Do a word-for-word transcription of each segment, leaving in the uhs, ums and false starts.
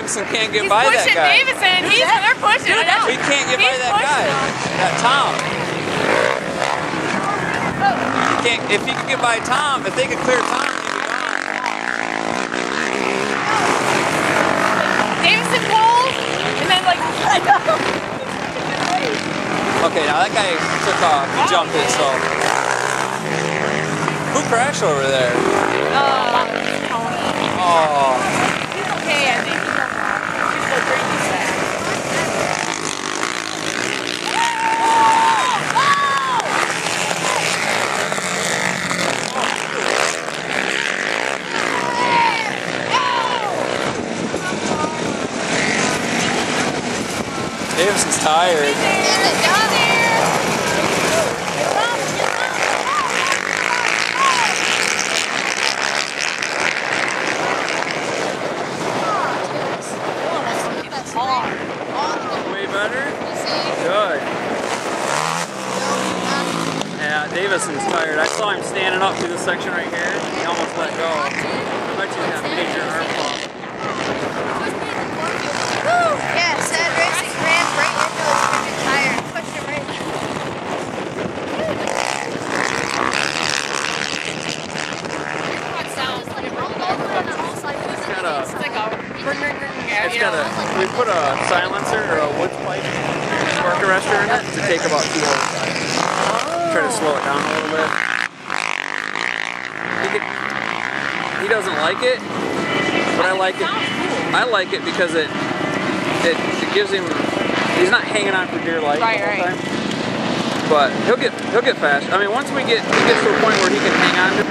Davison can't get He's by that pushing guy. Davison. He's they're pushing. Dude, I know. we can't get He's by that guy. him. That Tom. You can't, if he could get by Tom, if they could clear Tom, he'd be gone. Davison pulls, and then like I know. Okay, now that guy took off. He jumped it, so. Who crashed over there? Uh, Tony. Oh. He's okay, I think. He's so crazy sad. Davison's tired. Way better? Good. Yeah, Davison's tired. I saw him standing up through this section right here. He almost let go. I bet you got a major arm pump. Yeah, sad racing ran right into his freaking tire and pushed him right. It's got a, It's like a ring, ring, ring. Yeah, it's you got know. a, we put a silencer or a wood pipe spark arrestor in it to take about two horsepower. Try to slow it down a little bit. He, could, he doesn't like it, but I like it. I like it because it it, it gives him. He's not hanging on for dear life Right, the whole right. time. But he'll get he'll get fast. I mean, once we get he gets to a point where he can hang on to.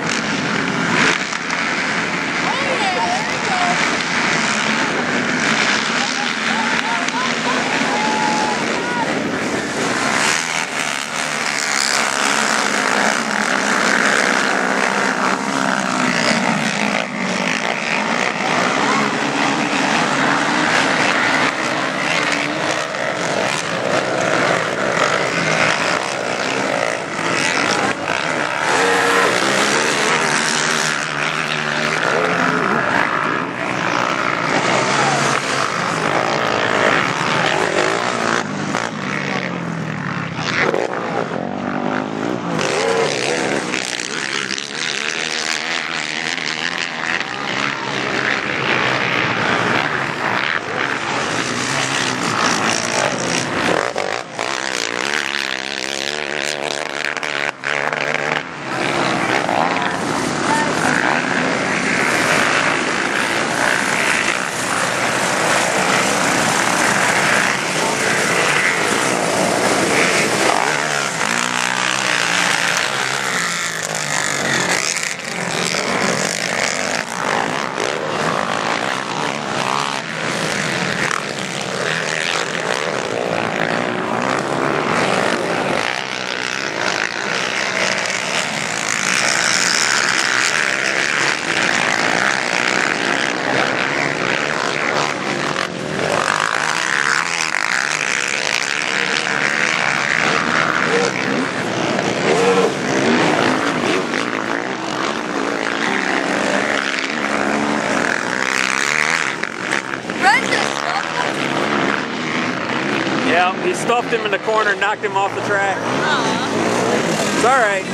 Yeah, he stuffed him in the corner and knocked him off the track. Aww. It's all right.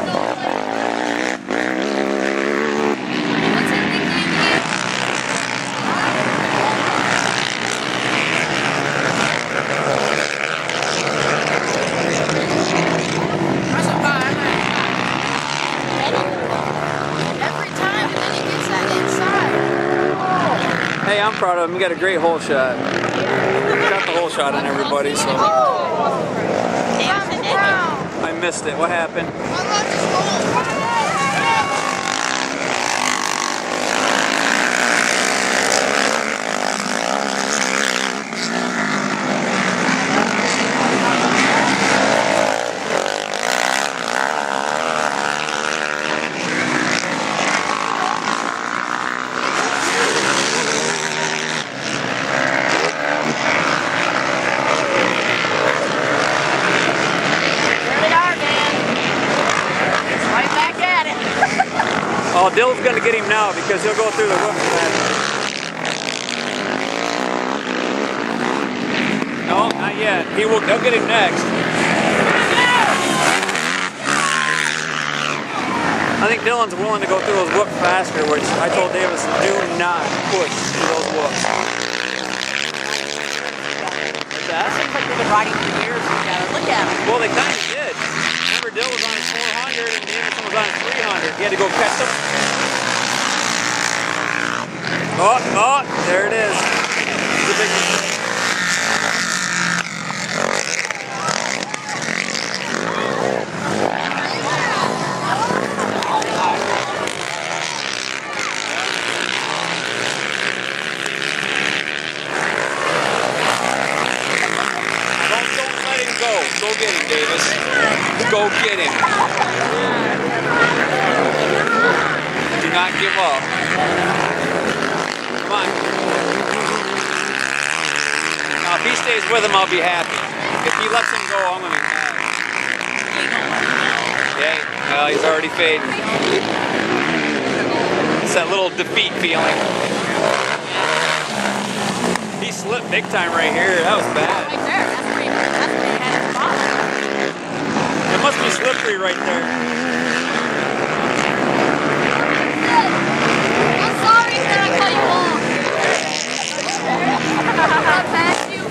Hey, I'm proud of him. He got a great hole shot. Got the hole shot on everybody, so. I missed it. What happened? Oh, Dill's gonna get him now because he'll go through the roof. Not yet. He will. They'll get him next. I think Dylan's willing to go through those whoops faster, which I told Davis, do not push through those whoops. What's that? Seems like they've been riding for years together. Look at them. Well, they kind of did. Remember, Dylan was on his four hundred and Davison was on his three hundred. He had to go catch them. Oh, oh, there it is. It's a big mistake. Go get him, Davis. Go get him. Do not give up. Come on. Now, if he stays with him, I'll be happy. If he lets him go, I'm going to be mad. Okay, well, he's already fading. It's that little defeat feeling. He slipped big time right here. That was bad. Right there. That's where he, that's where he had his problem. It must be slippery right there. I'm sorry that I cut you off. I passed you.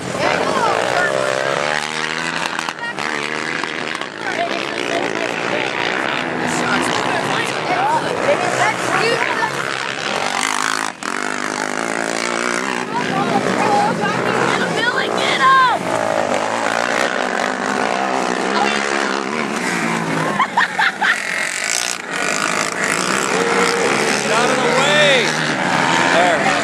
Billy, get up! Get out of the way! There.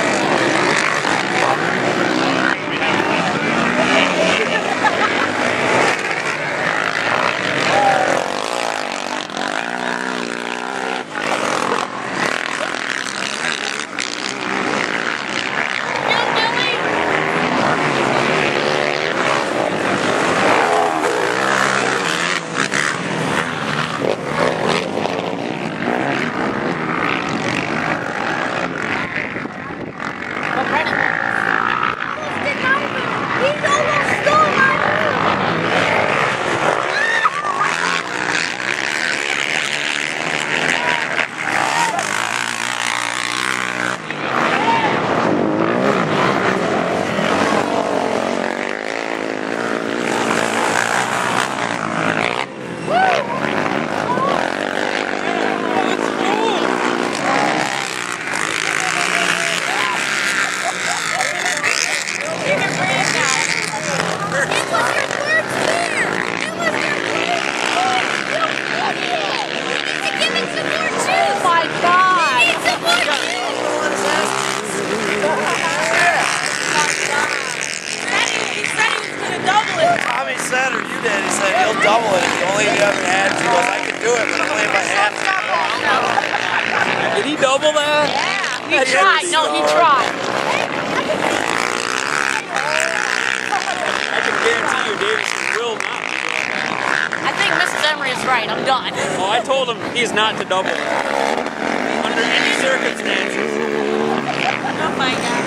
Double it if you only ever had to. He goes, I can do it, but I'm only by half. Did he double that? Yeah, he tried. No, he tried. I can guarantee you Davison will not be doing that. I think Missus Emery is right. I'm done. Oh, I told him he's not to double it. Under any circumstances. Oh my God.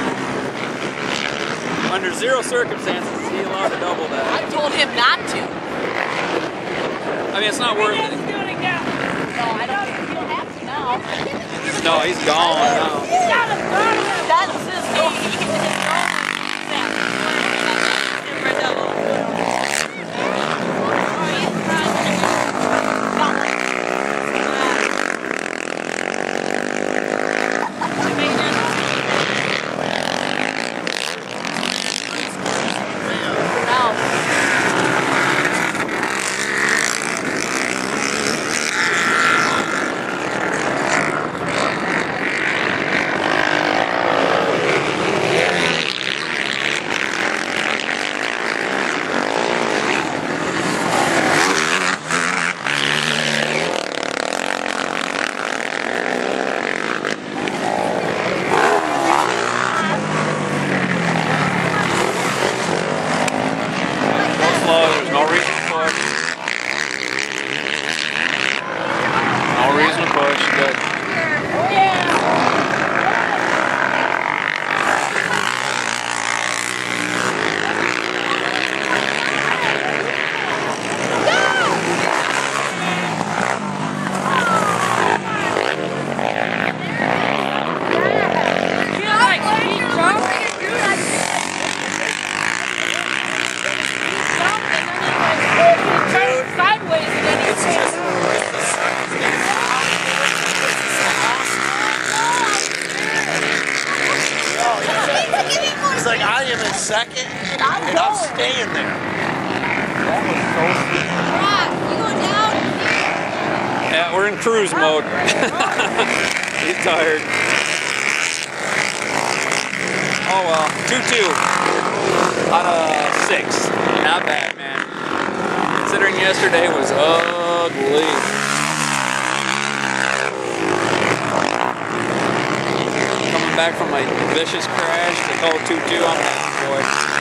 Under zero circumstances is he allowed to double that. I told him not to. I mean, it's not worth it. No, I don't. You don't have to now. No, he's gone now. That's his name. him in second, and I'm staying there. That was so sweet. Rock, you going down? Yeah, we're in cruise mode. He's tired. Oh well, two two out of six. Not bad, man. Considering yesterday was ugly. Coming back from my vicious crash to call two two, I'm down, boy.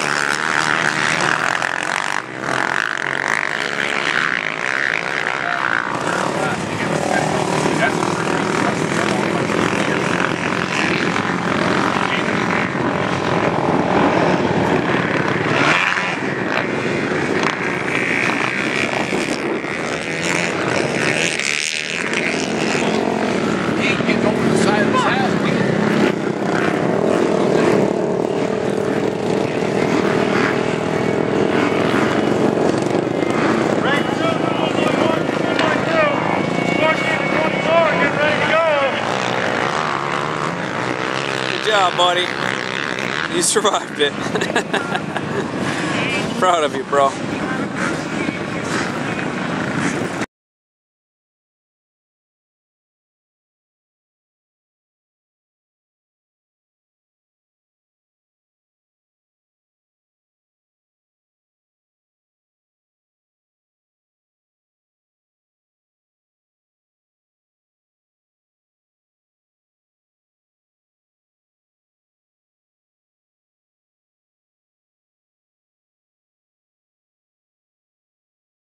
Good job, buddy. You survived it. Proud of you, bro.